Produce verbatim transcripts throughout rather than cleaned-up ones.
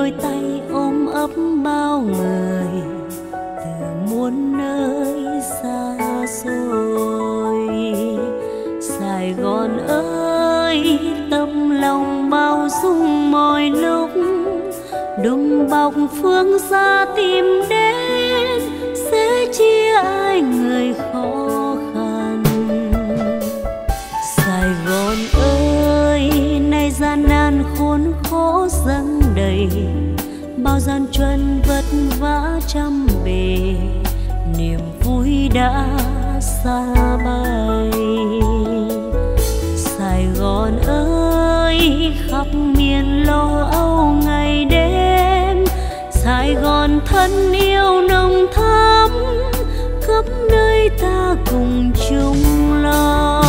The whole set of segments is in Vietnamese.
đôi tay ôm ấp bao người từ muôn nơi xa xôi. Sài Gòn ơi, tâm lòng bao dung mọi lúc, đùm bọc phương xa tìm đến, sẽ chia ai người khó khăn. Sài Gòn ơi, nay gian nan khốn khổ dâng đầy, bao gian truân vất vả trăm bề, niềm vui đã xa bay. Sài Gòn ơi, khắp miền lo âu ngày đêm, Sài Gòn thân yêu nồng thắm, khắp nơi ta cùng chung lo.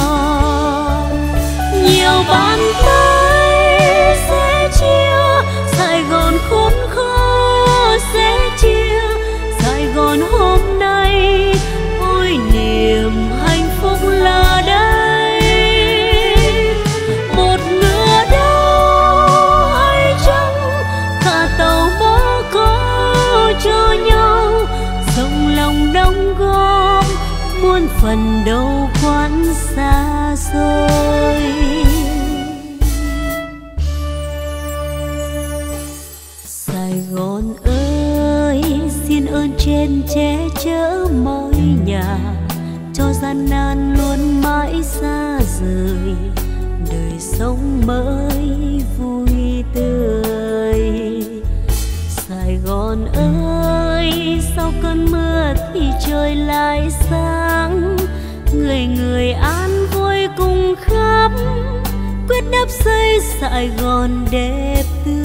Nhiều bàn tay sẽ chia, Sài Gòn khốn khó sẽ chia, Sài Gòn hôm nay ôi niềm hạnh phúc là đây. Một nửa đau hay trắng, cả tàu bỏ có cho nhau, rộng lòng đóng góp muôn phần đâu quán xa xôi. Sài Gòn ơi, xin ơn trên che chở mọi nhà, cho gian nan luôn mãi xa rời, đời sống mới vui tươi. Sài Gòn ơi, sau cơn mưa thì trời lại sáng, người người an vui cùng khắp, quyết đắp xây Sài Gòn đẹp tươi.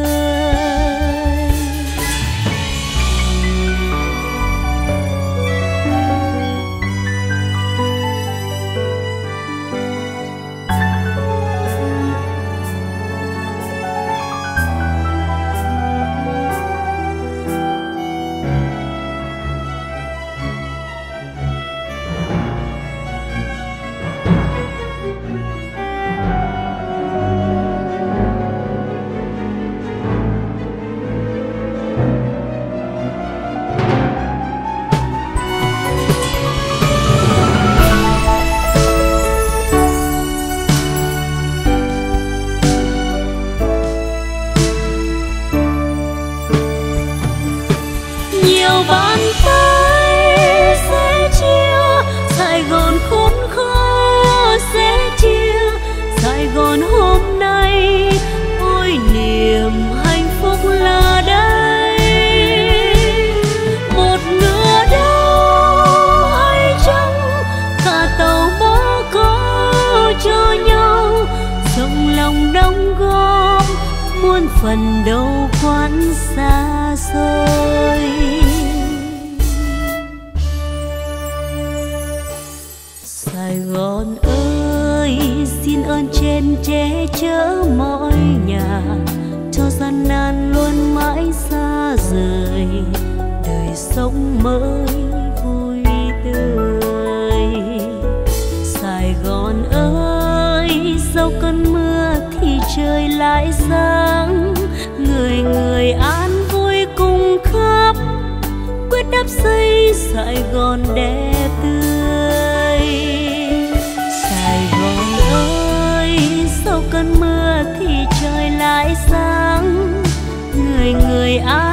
Nhiều bàn tay sẽ chia, Sài Gòn khốn khó sẽ chia, Sài Gòn hôm nay ôi niềm hạnh phúc là đây. Một nửa đau hay trắng, cả tàu bỏ có cho nhau, rộng lòng đóng góp muôn phần đâu quán xa xôi. Sài Gòn ơi, xin ơn trên che chở mọi nhà, cho gian nan luôn mãi xa rời, đời sống mới vui tươi. Sài Gòn ơi, sau cơn mưa thì trời lại sáng, người người an vui cùng khắp, quyết đắp xây Sài Gòn đẹp tươi. Sài Gòn ơi, sau cơn mưa thì trời lại sáng, người người an